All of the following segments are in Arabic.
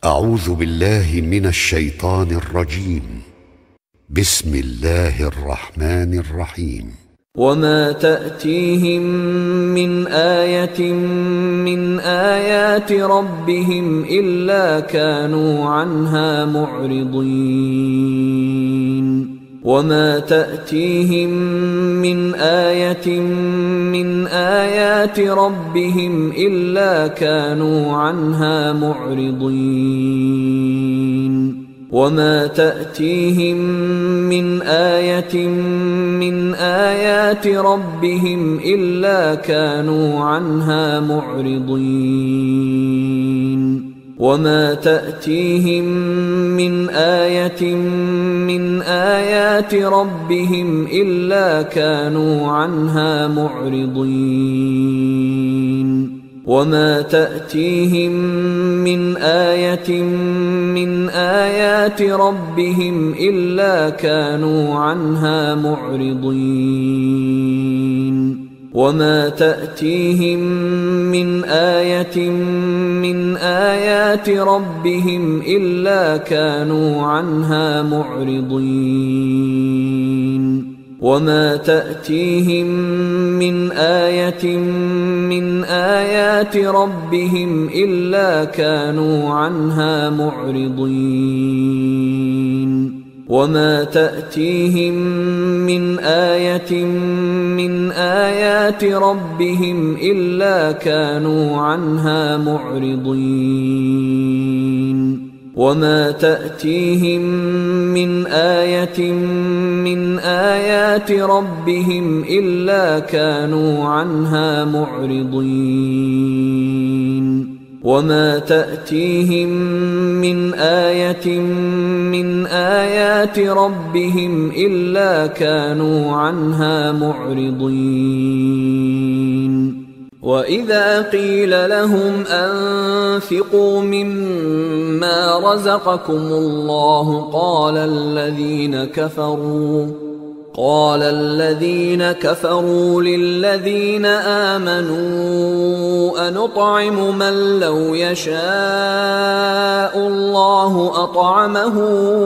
أعوذ بالله من الشيطان الرجيم. بسم الله الرحمن الرحيم. وما تأتيهم من آية من آيات ربهم إلا كانوا عنها معرضين. وما تأتيهم من آية من آيات ربهم إلا كانوا عنها معرضين. وما تأتيهم من آية من آيات ربهم إلا كانوا عنها معرضين. وما تأتيهم من آية من آيات ربهم إلا كانوا عنها معرضين. وما تأتيهم من آية من آيات ربهم إلا كانوا عنها معرضين. وما تأتيهم من آية من آيات ربهم إلا كانوا عنها معرضين. وما تأتيهم من آية من آيات ربهم إلا كانوا عنها معرضين. وما تأتيهم من آية من آيات ربهم إلا كانوا عنها معرضين. وما تأتيهم من آية من آيات ربهم إلا كانوا عنها معرضين. وما تأتيهم من آية من آيات ربهم إلا كانوا عنها معرضين. وإذا قيل لهم أنفقوا مما رزقكم الله قال الذين كفروا للذين آمنوا أنطعم من لو يشاء الله أطعمه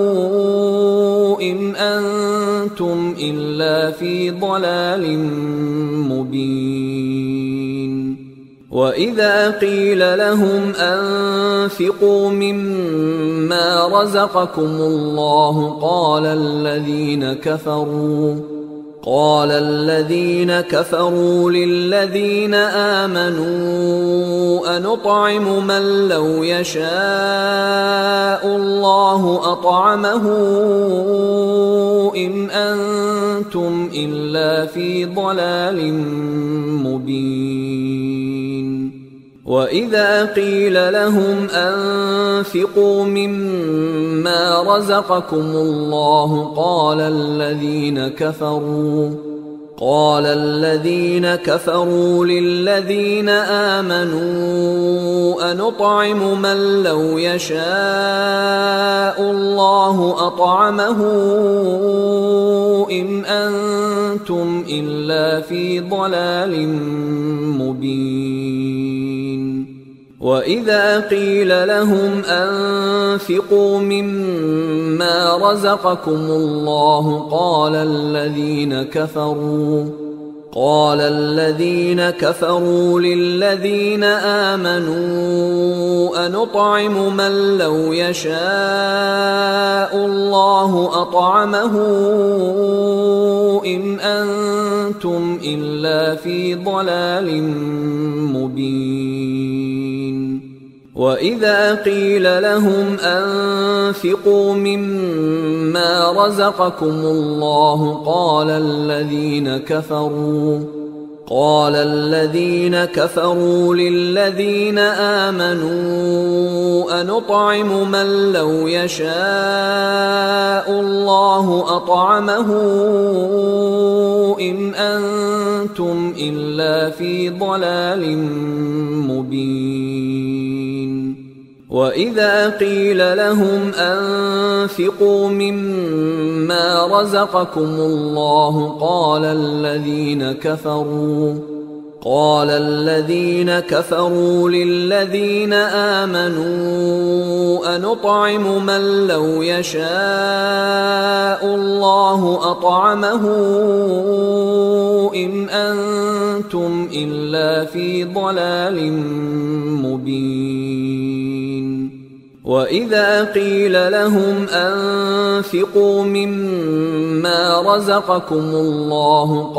إن أنتم إلا في ضلال مبين. وإذا قيل لهم أنفقوا مما رزقكم الله قال الذين كفروا للذين آمنوا أنطعم من لو يشاء الله أطعمه إن أنتم إلا في ضلال مبين. وإذا قيل لهم أنفقوا مما رزقكم الله قال الذين كفروا للذين آمنوا أنطعم من لو يشاء الله أطعمه إن أنتم إلا في ضلال مبين. وإذا قيل لهم أنفقوا مما رزقكم الله قال الذين كفروا للذين آمنوا أنطعم من لو يشاء الله أطعمه إن أنتم إلا في ضلال مبين. وإذا قيل لهم أنفقوا مما رزقكم الله قال الذين كفروا للذين آمنوا أنطعم من لو يشاء الله أطعمه إن أنتم إلا في ضلال مبين. وإذا قيل لهم أنفقوا مما رزقكم الله قال قال الذين كفروا للذين آمنوا أنطعم من لو يشاء الله أطعمه إن أنتم إلا في ضلال مبين. وإذا قيل لهم أنفقوا مما رزقكم الله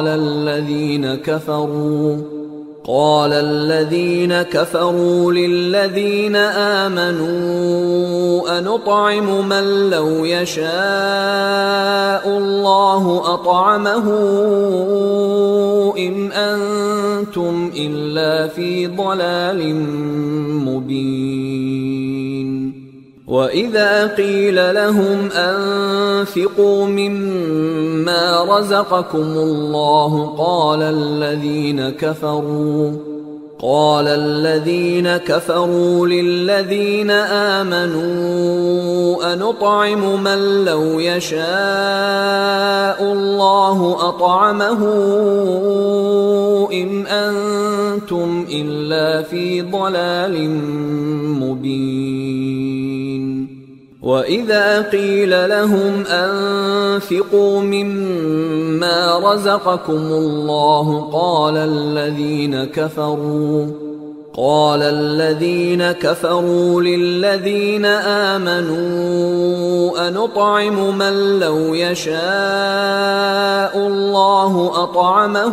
قال الذين كفروا للذين آمنوا أنطعم من لو يشاء الله أطعمه إن أنتم إلا في ضلال مبين. وإذا قيل لهم أنفقوا مما رزقكم الله قال الذين كفروا للذين آمنوا أنطعم من لو يشاء الله أطعمه إن أنتم إلا في ضلال مبين. وإذا قيل لهم أنفقوا مما رزقكم الله قال الذين كفروا للذين آمنوا أنطعم من لو يشاء الله أطعمه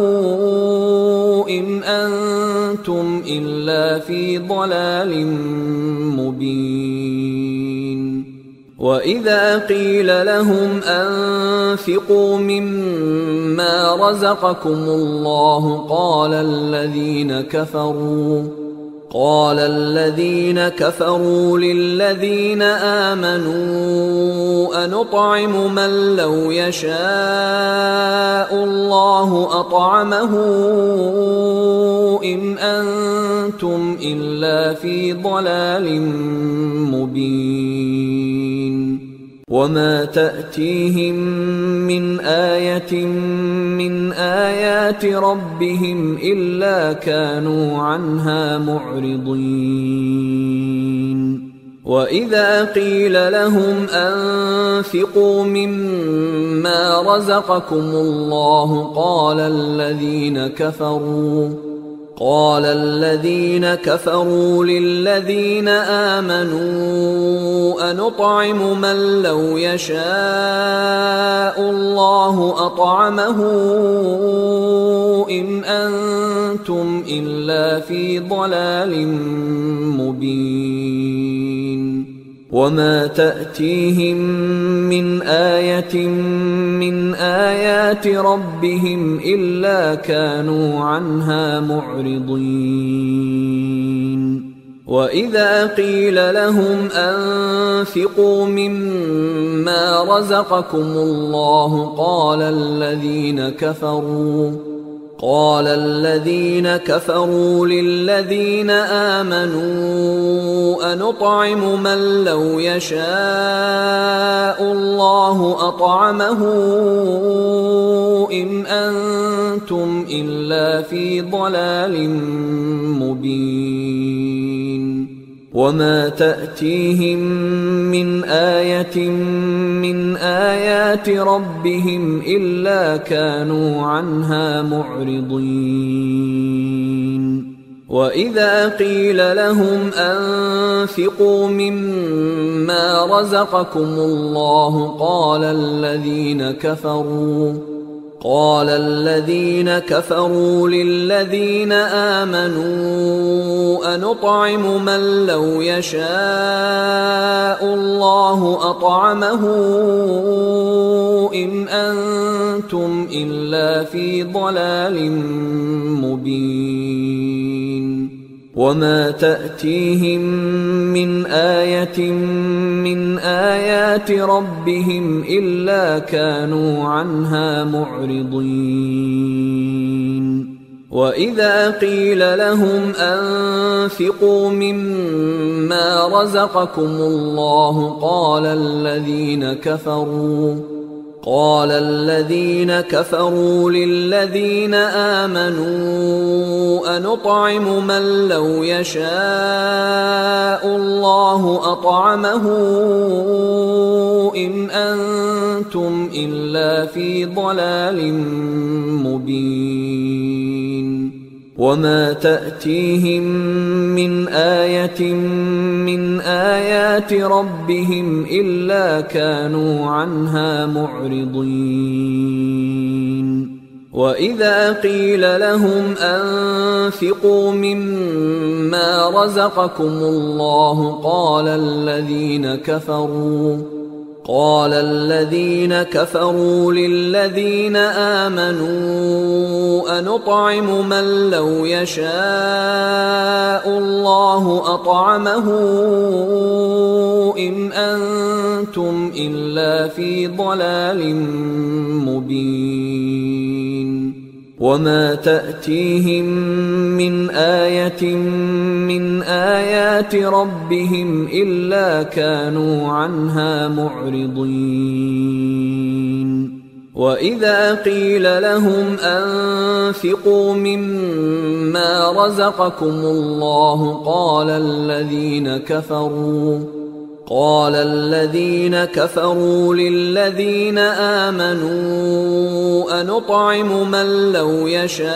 إن أنتم إلا في ضلال مبين. وإذا قيل لهم أنفقوا مما رزقكم الله قال الذين كفروا للذين آمنوا أنطعم من لو يشاء الله أطعمه إن أنتم إلا في ضلال مبين. وما تأتيهم من آية من آيات ربهم إلا كانوا عنها معرضين. وإذا قيل لهم أنفقوا مما رزقكم الله قال الذين كفروا للذين آمنوا أنطعم من لو يشاء الله أطعمه إن أنتم إلا في ضلال مبين. وما تأتيهم من آية من آيات ربهم إلا كانوا عنها معرضين. وإذا قيل لهم أنفقوا مما رزقكم الله قال الذين كفروا للذين آمنوا أنطعم من لو يشاء الله أطعمه إن أنتم إلا في ضلال مبين. وما تأتيهم من آية من آيات ربهم إلا كانوا عنها معرضين. وإذا قيل لهم أنفقوا مما رزقكم الله قال الذين كفروا للذين آمنوا أنطعم من لو يشاء الله أطعمه إن أنتم إلا في ضلال مبين. وما تأتيهم من آية من آيات ربهم إلا كانوا عنها معرضين. وإذا قيل لهم أنفقوا مما رزقكم الله قال قال الذين كفروا للذين آمنوا أنطعم من لو يشاء الله أطعمه إن أنتم إلا في ضلال مبين وما تأتيهم من آية من آيات ربهم إلا كانوا عنها معرضين وإذا قيل لهم أنفقوا مما رزقكم الله قال الذين كفروا للذين آمنوا أنطعم من لو يشاء الله أطعمه إن أنتم إلا في ضلال مبين وما تأتيهم من آية من آيات ربهم إلا كانوا عنها معرضين وإذا قيل لهم أنفقوا مما رزقكم الله قال الذين كفروا للذين آمنوا أنطعم من لو يشاء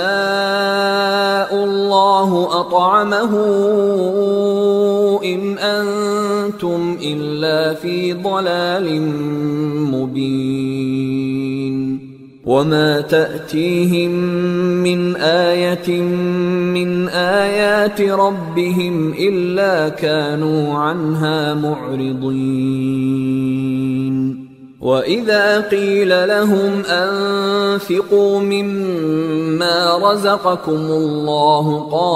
الله أطعمه إن أنتم إلا في ضلال مبين وما تأتيهم من آية من آيات ربهم إلا كانوا عنها معرضين وإذا قيل لهم أنفقوا مما رزقكم الله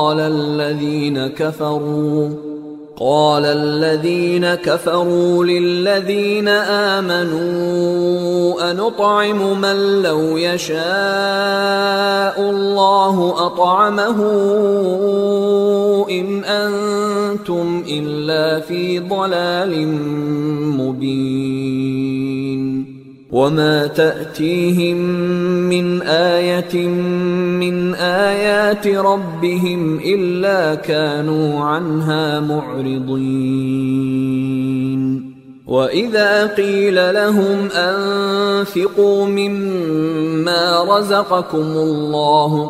قال الذين كفروا للذين آمنوا أنطعم من لو يشاء الله أطعمه إن أنتم إلا في ضلال مبين وما تأتيهم من آية من آيات ربهم إلا كانوا عنها معرضين وإذا قيل لهم أنفقوا مما رزقكم الله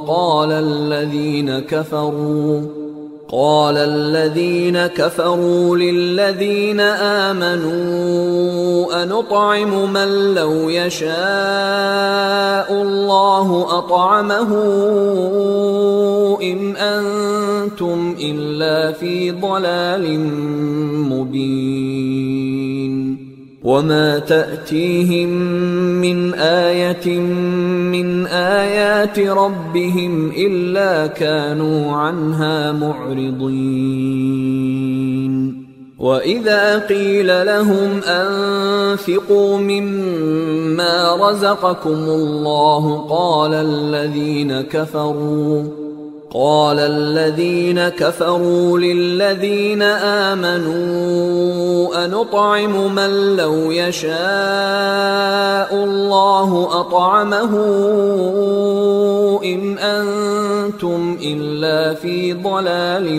قال الذين كفروا للذين آمنوا أنطعم من لو يشاء الله أطعمه إن أنتم إلا في ضلال مبين وما تأتيهم من آية من آيات ربهم إلا كانوا عنها معرضين وإذا قيل لهم أنفقوا مما رزقكم الله قال الذين كفروا للذين آمنوا أنطعم من لو يشاء الله أطعمه إن أنتم إلا في ضلال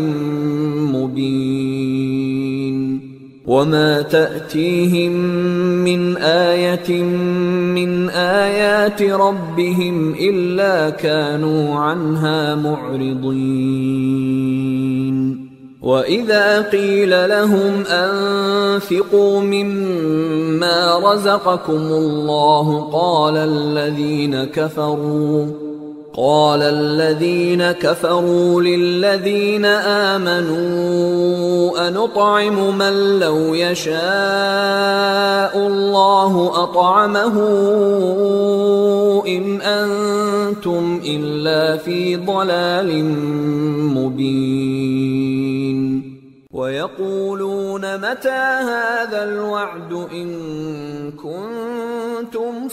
مبين وما تأتيهم من آية من آيات ربهم إلا كانوا عنها معرضين وإذا قيل لهم أنفقوا مما رزقكم الله قال الذين كفروا للذين آمنوا أنطعم من لو يشاء الله أطعمه إن أنتم إلا في ضلال مبين ويقولون متى هذا الوعد إن كنتم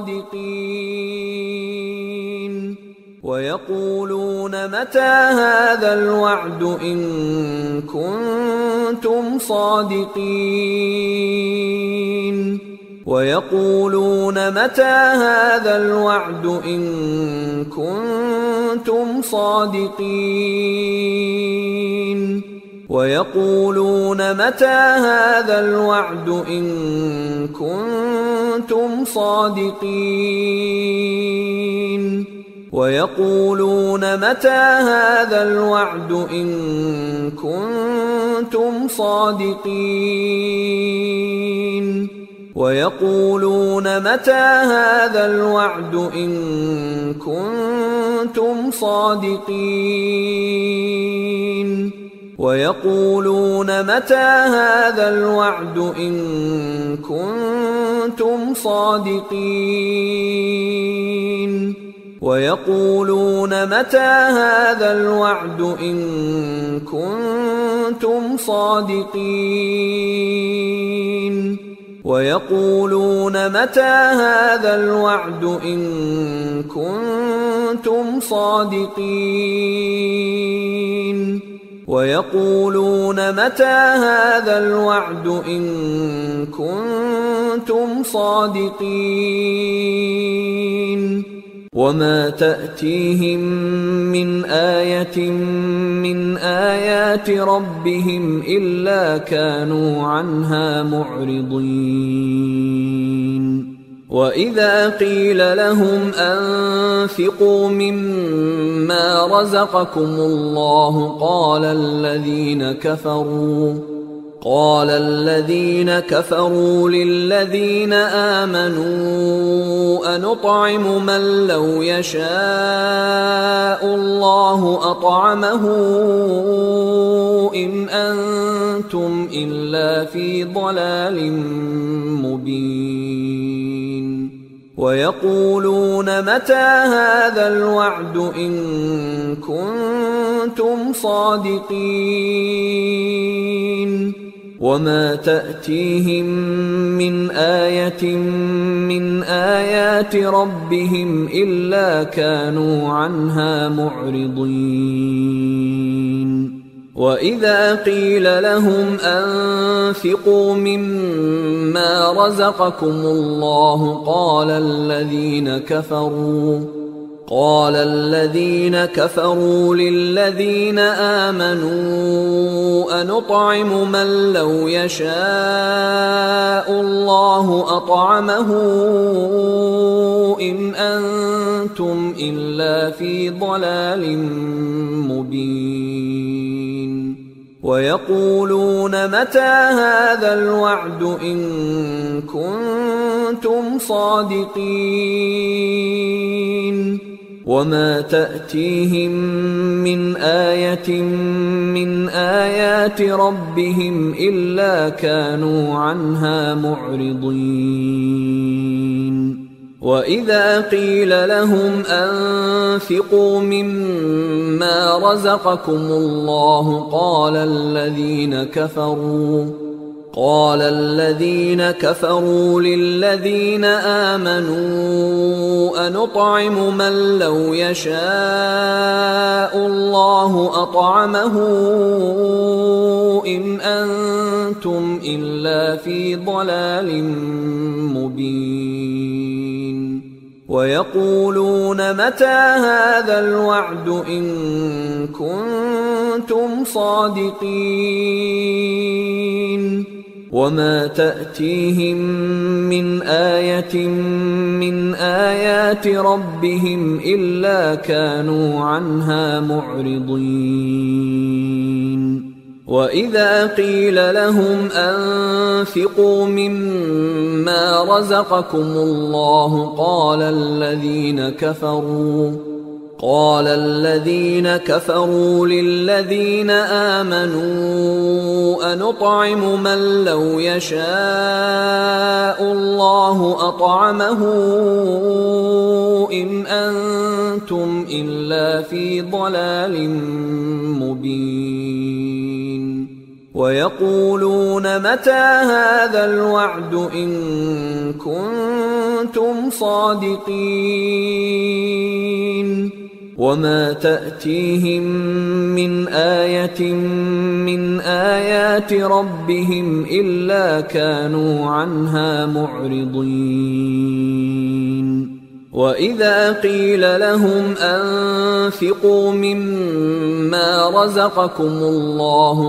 صادقين ويقولون متى هذا الوعد إن كنتم صادقين ويقولون متى هذا الوعد إن كنتم صادقين ويقولون متى هذا الوعد إن كنتم صادقين ويقولون متى هذا الوعد إن كنتم صادقين ويقولون متى هذا الوعد إن كنتم صادقين ويقولون متى هذا الوعد إن كنتم صادقين ويقولون متى هذا الوعد إن كنتم صادقين ويقولون متى هذا الوعد إن كنتم صادقين ويقولون متى هذا الوعد إن كنتم صادقين وما تأتيهم من آية من آيات ربهم إلا كانوا عنها معرضين وإذا قيل لهم أنفقوا مما رزقكم الله قال الذين كفروا للذين آمنوا أنطعم من لو يشاء الله أطعمه إن أنتم إلا في ضلال مبين ويقولون متى هذا الوعد إن كنتم صادقين وما تأتيهم من آية من آيات ربهم إلا كانوا عنها معرضين وإذا قيل لهم أنفقوا مما رزقكم الله قال الذين كفروا للذين آمنوا أنطعم من لو يشاء الله أطعمه إن أنتم إلا في ضلال مبين ويقولون متى هذا الوعد إن كنتم صادقين وما تأتيهم من آية من آيات ربهم إلا كانوا عنها معرضين وإذا قيل لهم أنفقوا مما رزقكم الله قال الذين كفروا للذين آمنوا أنطعم من لو يشاء الله أطعمه إن أنتم إلا في ضلال مبين ويقولون متى هذا الوعد إن كنتم صادقين وما تأتيهم من آية من آيات ربهم إلا كانوا عنها معرضين وإذا قيل لهم أنفقوا مما رزقكم الله قال الذين كفروا للذين آمنوا أنطعم من لو يشاء الله أطعمه إن أنتم إلا في ضلال مبين ويقولون متى هذا الوعد إن كنتم صادقين وما تأتيهم من آية من آيات ربهم إلا كانوا عنها معرضين وإذا قيل لهم أنفقوا مما رزقكم الله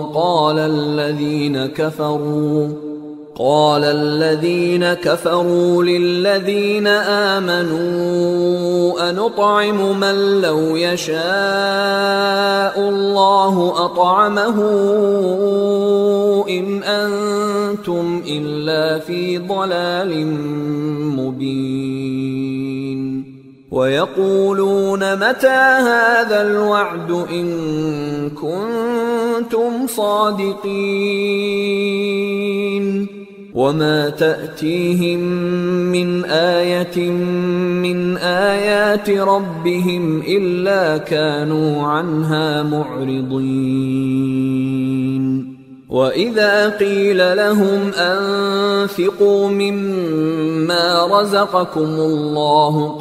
قال الذين كفروا للذين آمنوا أنطعم من لو يشاء الله أطعمه إن أنتم إلا في ضلال مبين ويقولون متى هذا الوعد إن كنتم صادقين وما تأتيهم من آية من آيات ربهم إلا كانوا عنها معرضين وإذا قيل لهم أنفقوا مما رزقكم الله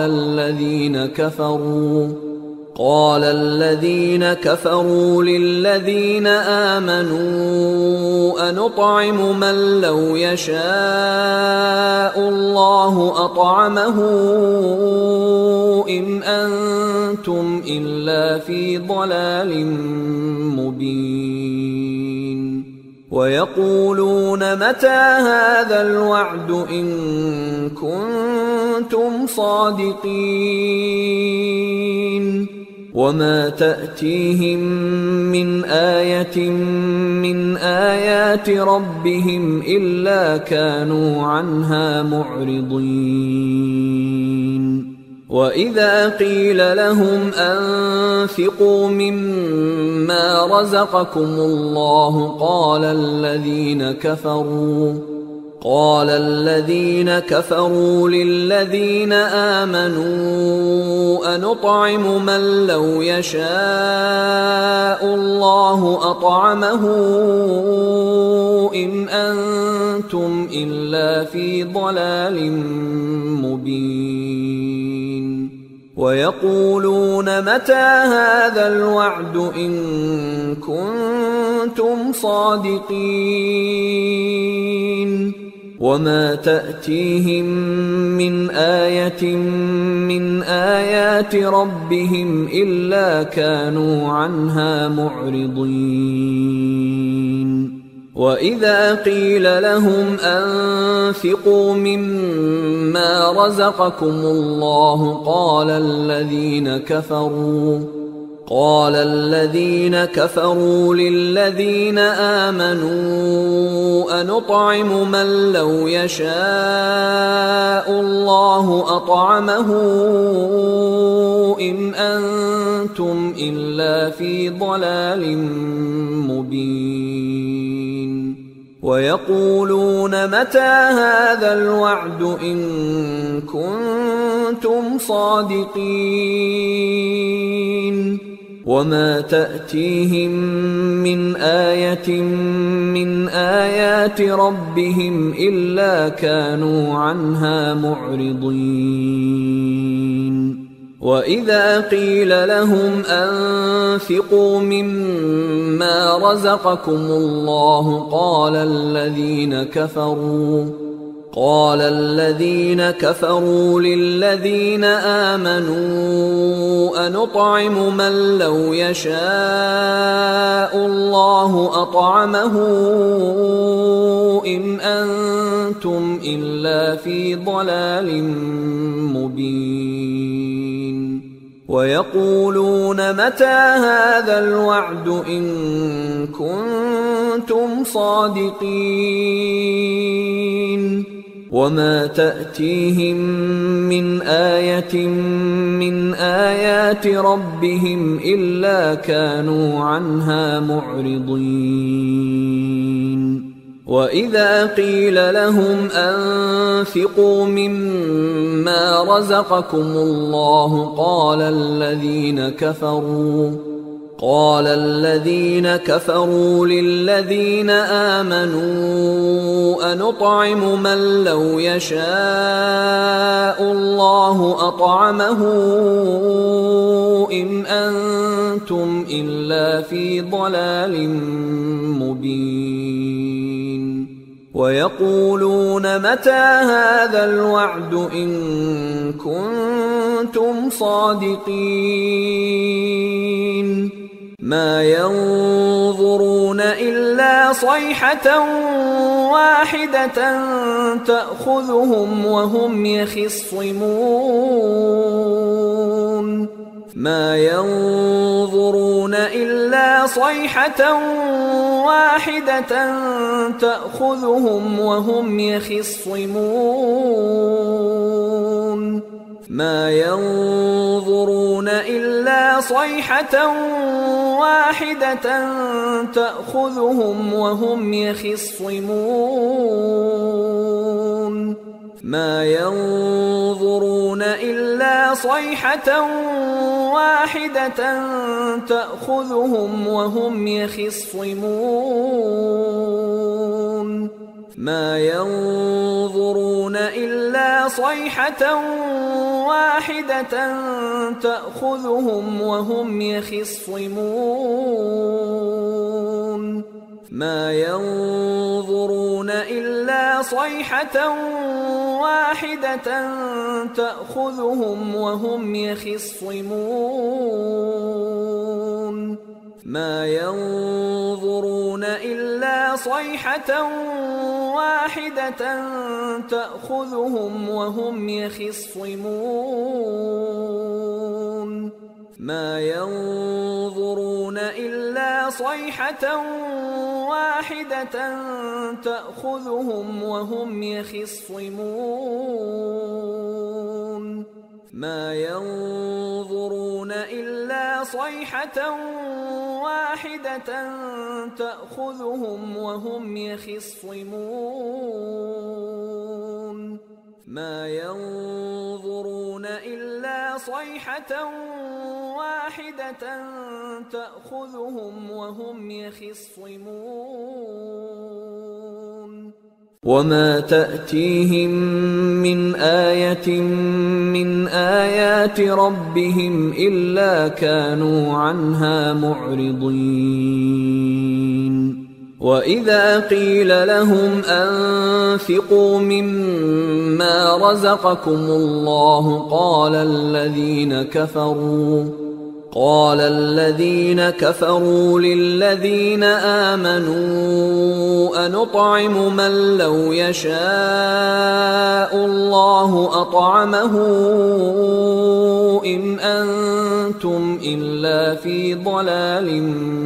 قال الذين كفروا للذين آمنوا أنطعم من لو يشاء الله أطعمه إن أنتم إلا في ضلال مبين ويقولون متى هذا الوعد إن كنتم صادقين وما تأتيهم من آية من آيات ربهم إلا كانوا عنها معرضين وإذا قيل لهم أنفقوا مما رزقكم الله قال الذين كفروا للذين آمنوا أنطعم من لو يشاء الله أطعمه إن أنتم إلا في ضلال مبين ويقولون متى هذا الوعد إن كنتم صادقين وما تأتيهم من آية من آيات ربهم إلا كانوا عنها معرضين وإذا قيل لهم أنفقوا مما رزقكم الله قال الذين كفروا للذين آمنوا أنطعم من لو يشاء الله أطعمه إن أنتم إلا في ضلال مبين ويقولون متى هذا الوعد إن كنتم صادقين وما تأتيهم من آية من آيات ربهم إلا كانوا عنها معرضين وإذا قيل لهم أنفقوا مما رزقكم الله قال الذين كفروا للذين آمنوا أنطعم من لو يشاء الله أطعمه إن أنتم إلا في ضلال مبين ويقولون متى هذا الوعد إن كنتم صادقين وما تأتيهم من آية من آيات ربهم إلا كانوا عنها معرضين وإذا قيل لهم أنفقوا مما رزقكم الله قال الذين كفروا للذين آمنوا أنطعم من لو يشاء الله أطعمه إلا في ضلال مبين ويقولون متى هذا الوعد إن كنتم صادقين ما ينظرون إلا صيحة واحدة تأخذهم وهم يخصمون ما ينظرون إلا صيحة واحدة تأخذهم وهم يخصمون ما ينظرون إلا صيحة واحدة تأخذهم وهم يخصمون ما ينظرون إلا صيحة واحدة تأخذهم وهم يخصمون ما ينظرون إلا صيحة واحدة تأخذهم وهم يخصمون ما ينظرون إلا صيحة واحدة تأخذهم وهم يخصمون ما ينظرون إلا صيحة واحدة تأخذهم وهم يخصمون ما ينظرون إلا صيحة واحدة تأخذهم وهم يخصمون ما ينظرون إلا صيحة واحدة تأخذهم وهم يخصمون ما ينظرون إلا صيحة واحدة تأخذهم وهم يخصمون وما تأتيهم من آية من آيات ربهم إلا كانوا عنها معرضين وإذا قيل لهم أنفقوا مما رزقكم الله قال الذين كفروا للذين آمنوا أنطعم من لو يشاء الله أطعمه إن أنتم إلا في ضلال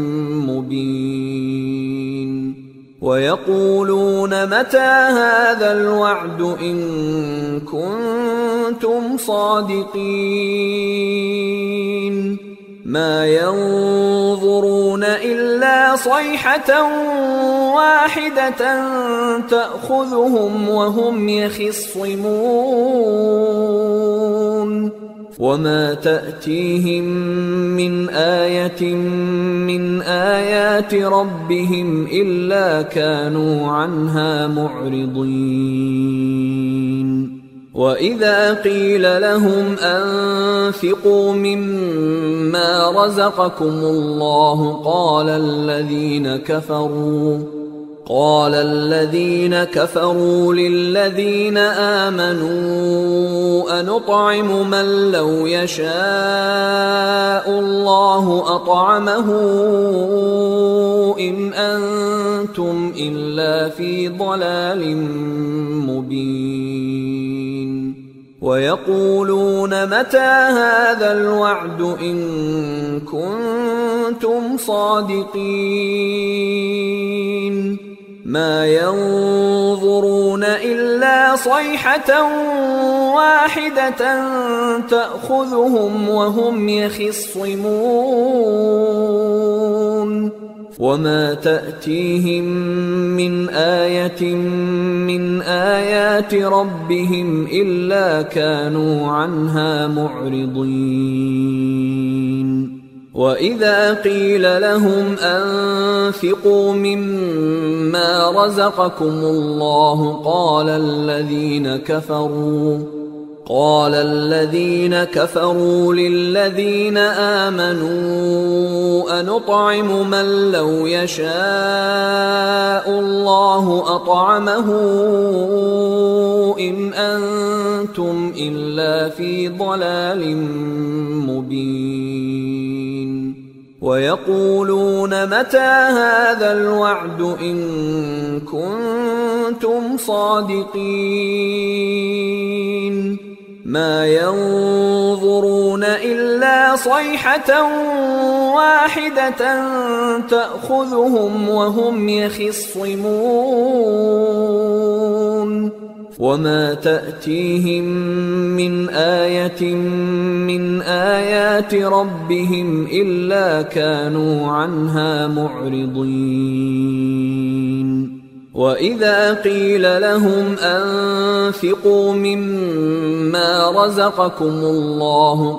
مبين ويقولون متى هذا الوعد إن كنتم صادقين ما ينظرون إلا صيحة واحدة تأخذهم وهم يخصمون وما تأتيهم من آية من آيات ربهم إلا كانوا عنها معرضين وإذا قيل لهم أنفقوا مما رزقكم الله قال الذين كفروا للذين آمنوا أنطعم من لو يشاء الله أطعمه إن أنتم إلا في ضلال مبين ويقولون متى هذا الوعد إن كنتم صادقين ما ينظرون إلا صيحة واحدة تأخذهم وهم يخصمون وما تأتيهم من آية من آيات ربهم إلا كانوا عنها معرضين وإذا قيل لهم أنفقوا مما رزقكم الله قال قال الذين كفروا للذين آمنوا أنطعم من لو يشاء الله أطعمه إن أنتم إلا في ضلال مبين ويقولون متى هذا الوعد إن كنتم صادقين ما ينظرون إلا صيحة واحدة تأخذهم وهم يخصمون وما تأتيهم من آية من آيات ربهم إلا كانوا عنها معرضين وإذا قيل لهم أنفقوا مما رزقكم الله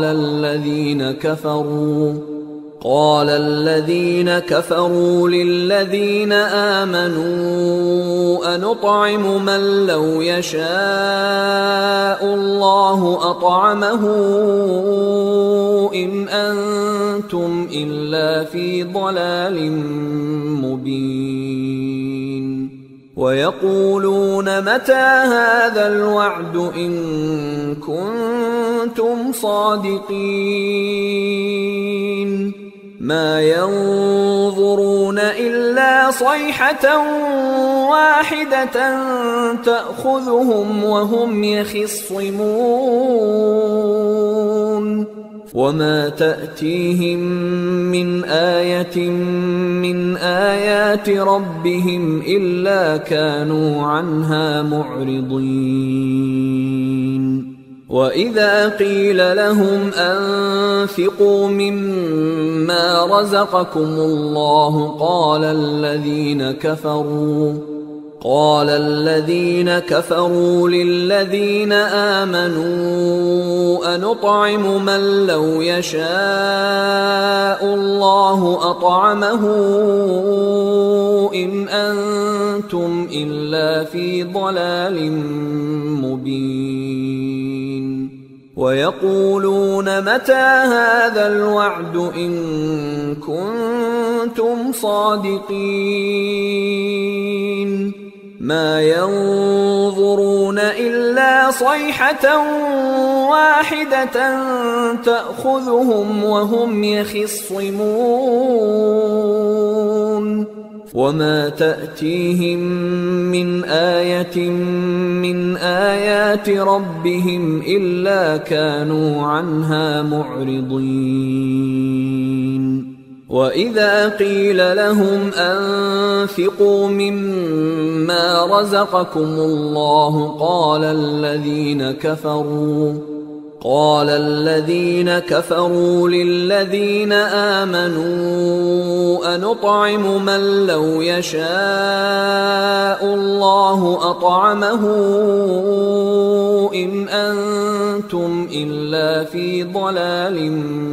قال الذين كفروا للذين آمنوا أنطعم من لو يشاء الله أطعمه إن أنتم إلا في ضلال مبين ويقولون متى هذا الوعد إن كنتم صادقين ما ينظرون إلا صيحة واحدة تأخذهم وهم يخصمون وما تأتيهم من آية من آيات ربهم إلا كانوا عنها معرضين وإذا قيل لهم أنفقوا مما رزقكم الله قال الذين كفروا للذين آمنوا أنطعم من لو يشاء الله أطعمه إن أنتم إلا في ضلال مبين ويقولون متى هذا الوعد إن كنتم صادقين ما ينظرون إلا صيحة واحدة تأخذهم وهم يخصمون وما تأتيهم من آية من آيات ربهم إلا كانوا عنها معرضين وإذا قيل لهم أنفقوا مما رزقكم الله قال الذين كفروا للذين آمنوا أنطعم من لو يشاء الله أطعمه إن أنتم إلا في ضلال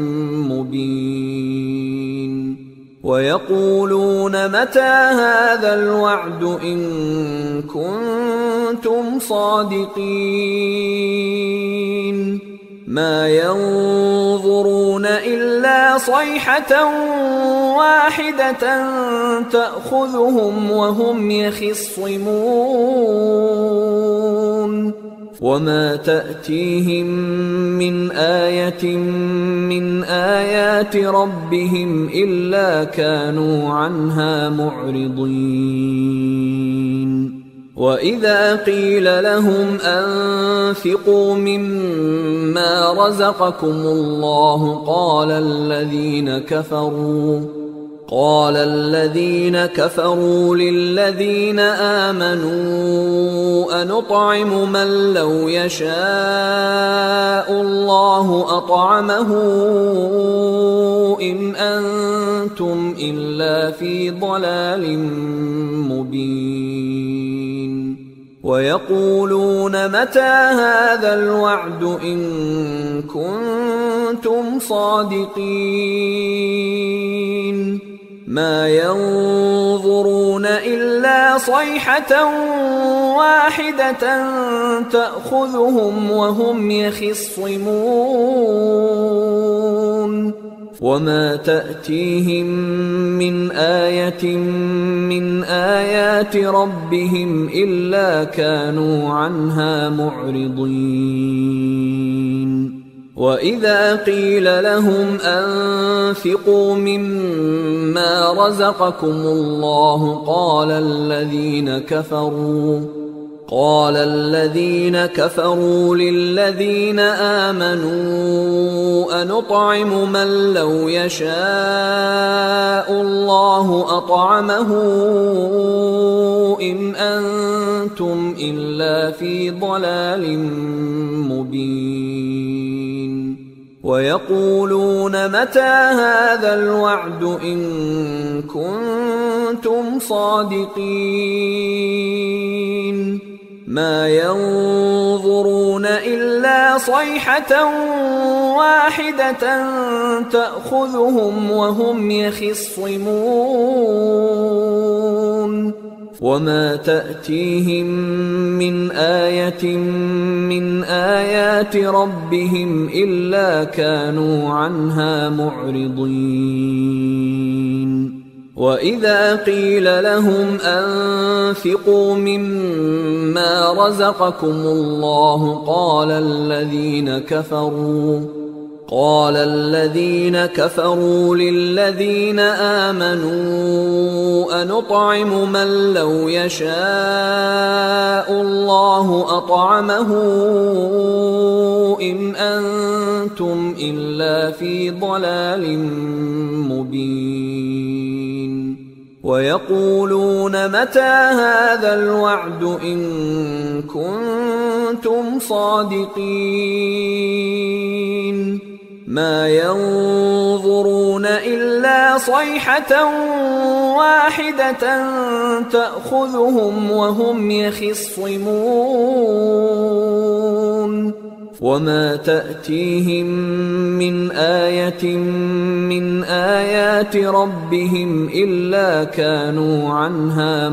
مبين ويقولون متى هذا الوعد إن كنتم صادقين ما ينظرون إلا صيحة واحدة تأخذهم وهم يخصمون وما تأتيهم من آية من آيات ربهم إلا كانوا عنها معرضين وإذا قيل لهم أنفقوا مما رزقكم الله قال الذين كفروا للذين آمنوا أنطعم من لو يشاء الله أطعمه إن أنتم إلا في ضلال مبين ويقولون متى هذا الوعد إن كنتم صادقين ما ينظرون إلا صيحة واحدة تأخذهم وهم يخصمون وما تأتيهم من آية من آيات ربهم إلا كانوا عنها معرضين وإذا قيل لهم أنفقوا مما رزقكم الله قال الذين كفروا للذين آمنوا أنطعم من لو يشاء الله أطعمه إن أنتم إلا في ضلال مبين ويقولون متى هذا الوعد إن كنتم صادقين ما ينظرون إلا صيحة واحدة تأخذهم وهم يخصمون وما تأتيهم من آية من آيات ربهم إلا كانوا عنها معرضين وإذا قيل لهم أنفقوا مما رزقكم الله قال الذين كفروا للذين آمنوا أنطعم من لو يشاء الله أطعمه إن أنتم إلا في ضلال مبين ويقولون متى هذا الوعد إن كنتم صادقين ما ينظرون إلا صيحة واحدة تأخذهم وهم يخصمون وما تأتيهم من آية من آيات ربهم إلا كانوا عنها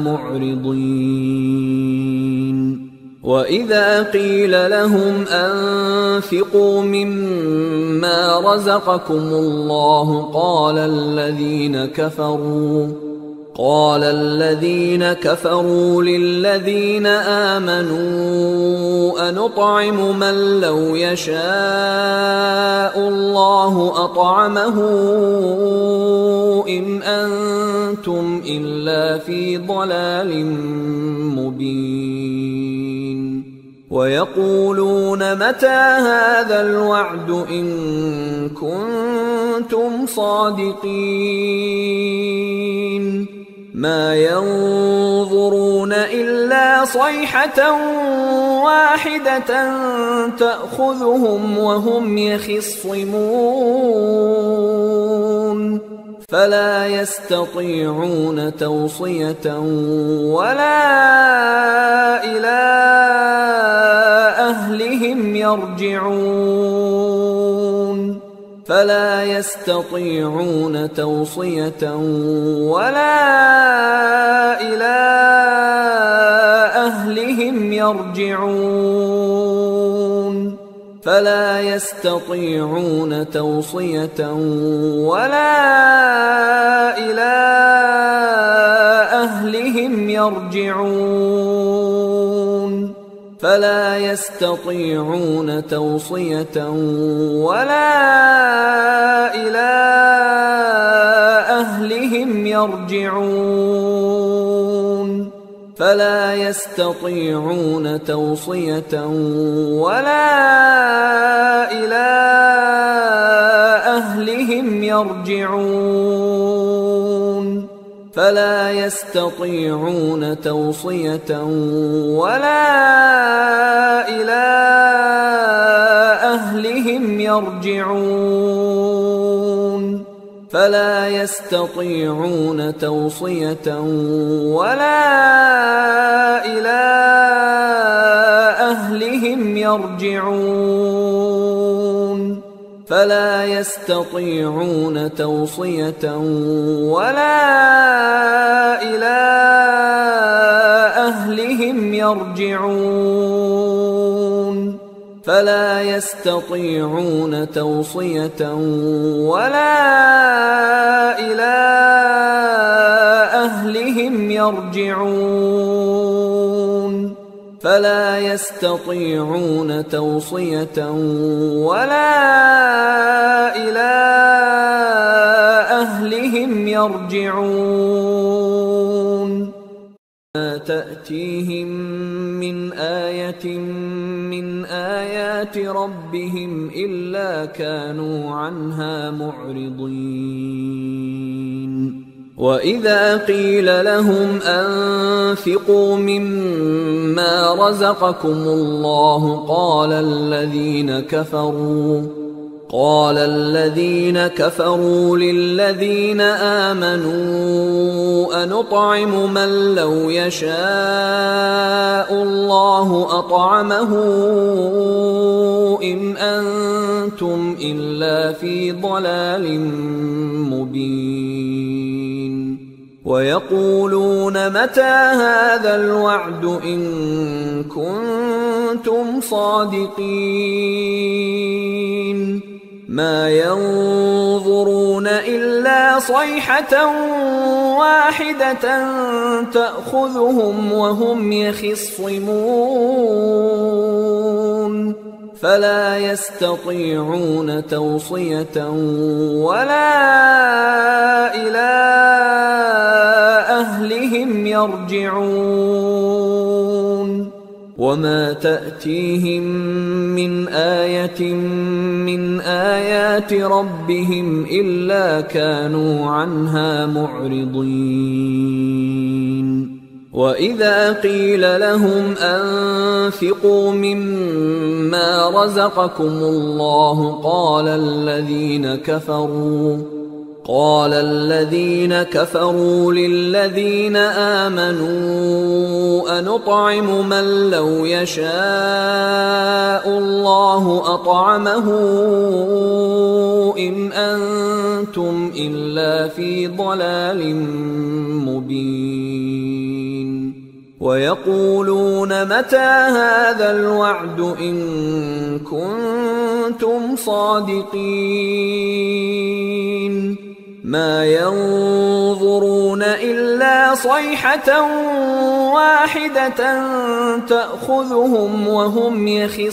معرضين وإذا قيل لهم أنفقوا مما رزقكم الله قال الذين كفروا للذين آمنوا أنطعم من لو يشاء الله أطعمه إن أنتم إلا في ضلال مبين ويقولون متى هذا الوعد إن كنتم صادقين ما ينظرون إلا صيحة واحدة تأخذهم وهم يخصمون فلا يستطيعون توصية ولا إلى أهلهم يرجعون فلا يستطيعون توصية ولا إلى أهلهم يرجعون فلا يستطيعون توصية ولا إلى أهلهم يرجعون فلا يستطيعون توصية ولا إلى أهلهم يرجعون فلا يستطيعون توصية ولا إلى أهلهم يرجعون فلا يستطيعون توصية ولا إلى أهلهم يرجعون فلا يستطيعون توصية ولا إلى أهلهم يرجعون فلا يستطيعون توصية ولا إلى أهلهم يرجعون فلا يستطيعون توصية ولا إلى أهلهم يرجعون فلا يستطيعون توصية ولا إلى أهلهم يرجعون ما تأتيهم من آية من آيات ربهم إلا كانوا عنها معرضين وإذا قيل لهم أنفقوا مما رزقكم الله قال الذين كفروا للذين آمنوا أنطعم من لو يشاء الله أطعمه إن أنتم إلا في ضلال مبين ويقولون متى هذا الوعد إن كنتم صادقين ما ينظرون إلا صيحة واحدة تأخذهم وهم يخصمون فلا يستطيعون توصية ولا إلى أهلهم يرجعون وما تأتيهم من آية من آيات ربهم إلا كانوا عنها معرضين وإذا قيل لهم أنفقوا مما رزقكم الله قال الذين كفروا للذين آمنوا أنطعم من لو يشاء الله أطعمه إن أنتم إلا في ضلال مبين ويقولون متى هذا الوعد إن كنتم صادقين ما ينظرون إلا صيحة واحدة تأخذهم وهم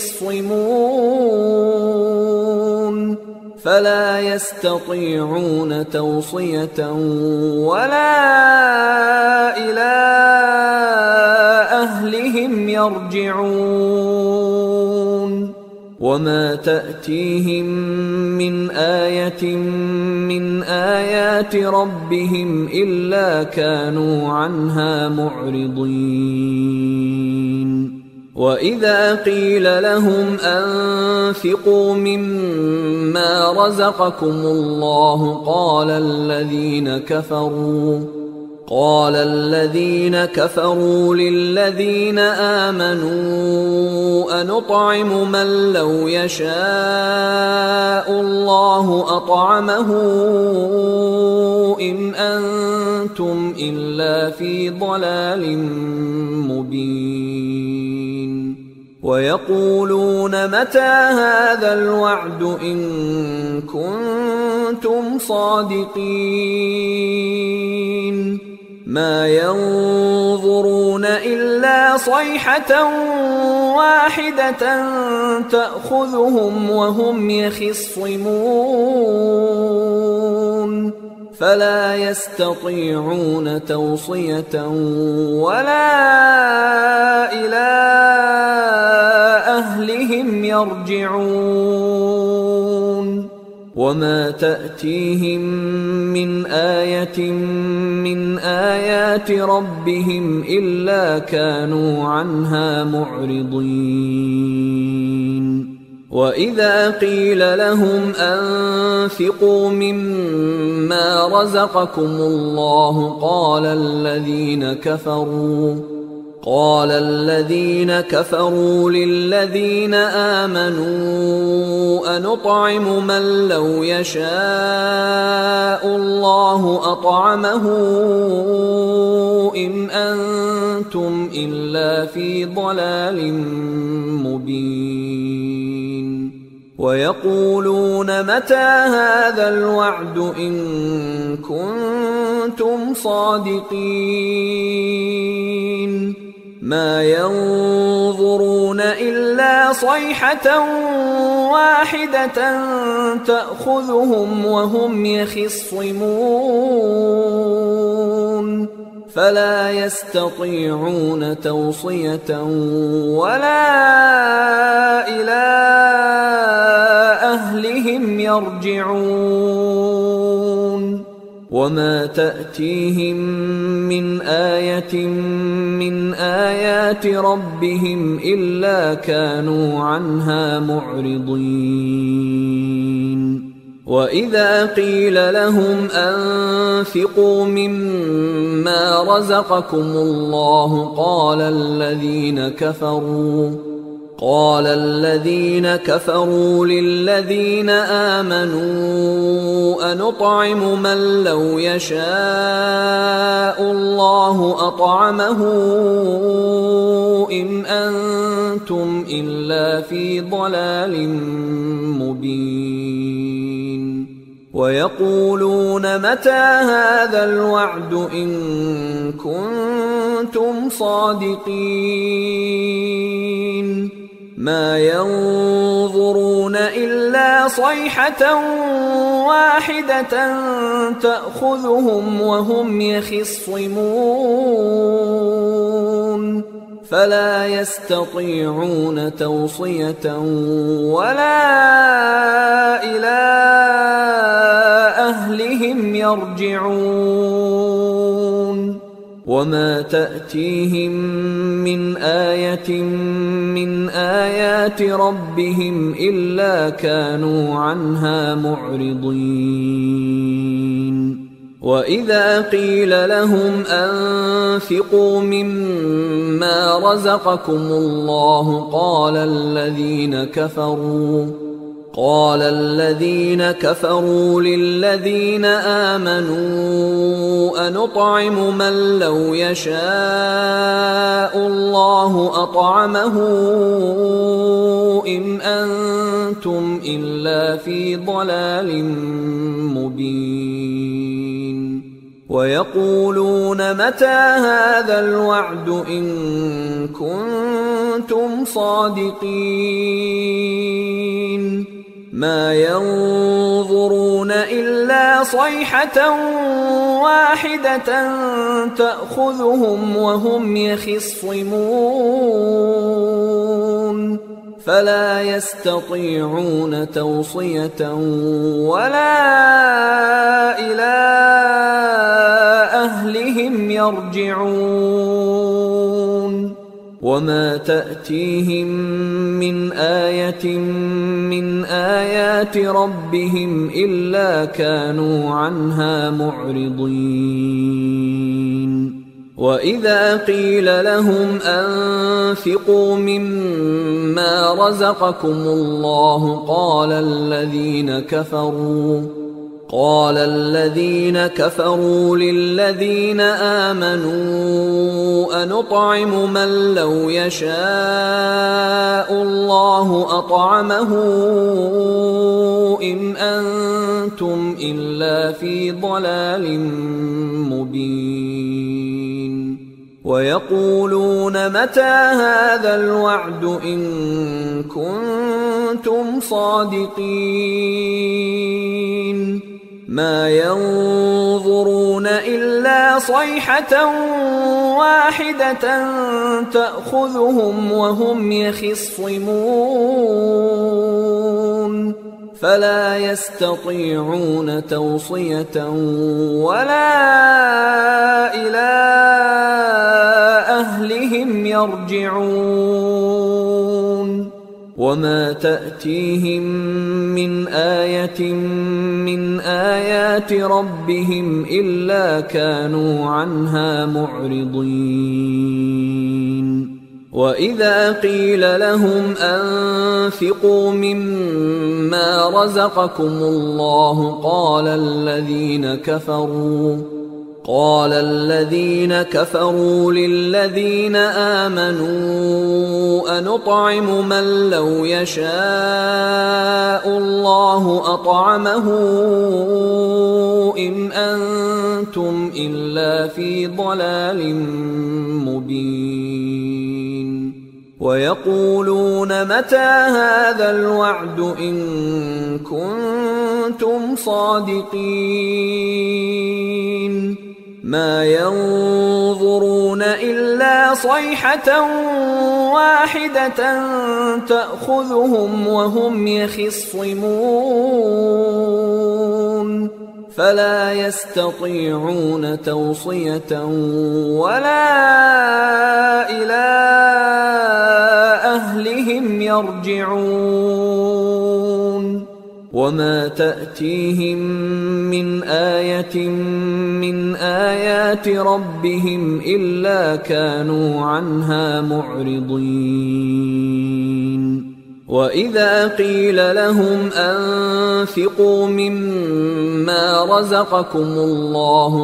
يخصمون فلا يستطيعون توصية ولا إلى أهلهم يرجعون وما تأتيهم من آية من آيات ربهم إلا كانوا عنها معرضين وإذا قيل لهم أنفقوا مما رزقكم الله قال الذين كفروا للذين آمنوا أنطعم من لو يشاء الله أطعمه إن أنتم إلا في ضلال مبين ويقولون متى هذا الوعد إن كنتم صادقين ما ينظرون إلا صيحة واحدة تأخذهم وهم يخصمون فلا يستطيعون توصية ولا إلى أهلهم يرجعون وما تأتيهم من آية من آيات ربهم إلا كانوا عنها معرضين وإذا قيل لهم أنفقوا مما رزقكم الله قال قال الذين كفروا للذين آمنوا أنطعم من لو يشاء الله أطعمه إن أنتم إلا في ضلال مبين ويقولون متى هذا الوعد إن كنتم صادقين ما ينظرون إلا صيحة واحدة تأخذهم وهم يخصمون فلا يستطيعون توصية ولا إلى أهلهم يرجعون وما تأتيهم من آية من آيات ربهم إلا كانوا عنها معرضين وإذا قيل لهم أنفقوا مما رزقكم الله قال الذين كفروا للذين آمنوا أنطعم من لو يشاء الله أطعمه إن أنتم إلا في ضلال مبين ويقولون متى هذا الوعد إن كنتم صادقين ما ينظرون إلا صيحة واحدة تأخذهم وهم يخصمون فلا يستطيعون توصية ولا إلى أهلهم يرجعون وما تأتيهم من آية من آيات ربهم إلا كانوا عنها معرضين وإذا قيل لهم أنفقوا مما رزقكم الله قال الذين كفروا للذين آمنوا أنطعم من لو يشاء الله أطعمه إن أنتم إلا في ضلال مبين ويقولون متى هذا الوعد إن كنتم صادقين ما ينظرون إلا صيحة واحدة تأخذهم وهم يخصمون فلا يستطيعون توصية ولا إلى أهلهم يرجعون وما تأتيهم من آية من آيات ربهم إلا كانوا عنها معرضين وإذا قيل لهم أنفقوا مما رزقكم الله قال الذين كفروا للذين آمنوا أنطعم من لو يشاء الله أطعمه إن أنتم إلا في ضلال مبين ويقولون متى هذا الوعد إن كنتم صادقين ما ينظرون إلا صيحة واحدة تأخذهم وهم يخصمون فلا يستطيعون توصية ولا إلى أهلهم يرجعون وما تأتيهم من آية من آيات ربهم إلا كانوا عنها معرضين. وإذا قيل لهم أنفقوا مما رزقكم الله قال الذين كفروا للذين آمنوا أنطعم من لو يشاء الله أطعمه إن أنتم إلا في ضلال مبين. ويقولون متى هذا الوعد إن كنتم صادقين. ما ينظرون إلا صيحة واحدة تأخذهم وهم يخصمون فلا يستطيعون توصية ولا إلى أهلهم يرجعون. وما تأتيهم من آية من آيات ربهم إلا كانوا عنها معرضين. وإذا قيل لهم أنفقوا مما رزقكم الله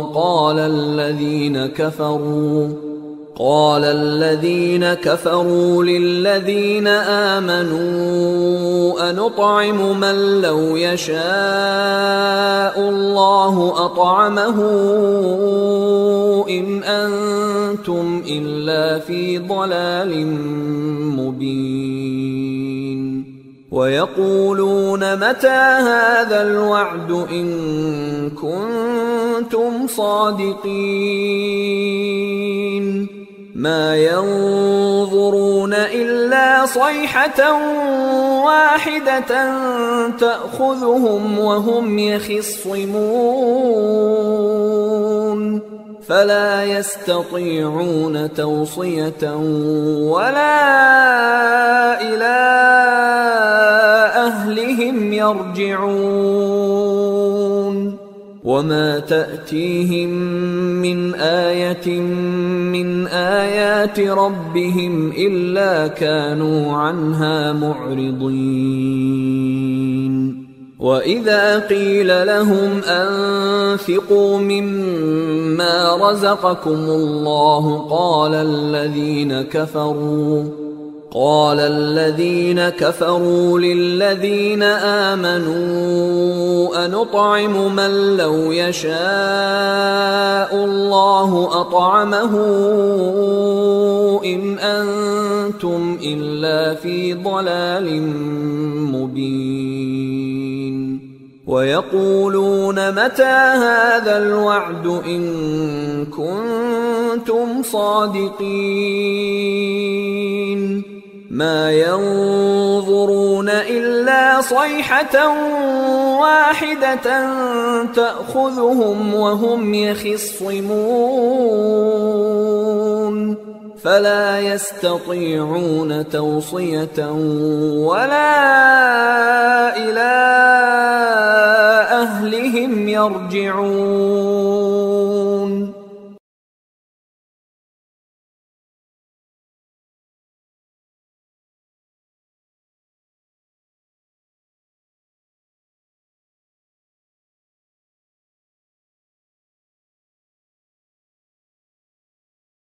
قال الذين كفروا للذين آمنوا أنطعم من لو يشاء الله أطعمه إن أنتم إلا في ضلال مبين. ويقولون متى هذا الوعد إن كنتم صادقين. ما ينظرون إلا صيحة واحدة تأخذهم وهم يخصمون فلا يستطيعون توصية ولا إلى أهلهم يرجعون. وما تأتيهم من آية من آيات ربهم إلا كانوا عنها معرضين. وإذا قيل لهم أنفقوا مما رزقكم الله قال الذين كفروا للذين آمنوا أنطعم من لو يشاء الله أطعمه إن أنتم إلا في ضلال مبين. ويقولون متى هذا الوعد إن كنتم صادقين. ما ينظرون إلا صيحة واحدة تأخذهم وهم يخصمون فلا يستطيعون توصية ولا إلى أهلهم يرجعون.